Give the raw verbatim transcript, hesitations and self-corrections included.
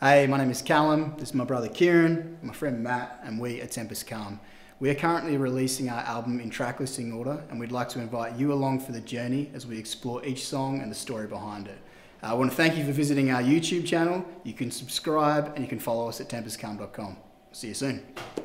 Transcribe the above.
Hey, my name is Callum, this is my brother Kieran, my friend Matt, and we are Tempest Calm. We are currently releasing our album in track listing order, and we'd like to invite you along for the journey as we explore each song and the story behind it. Uh, I want to thank you for visiting our YouTube channel. You can subscribe and you can follow us at tempest calm dot com. See you soon.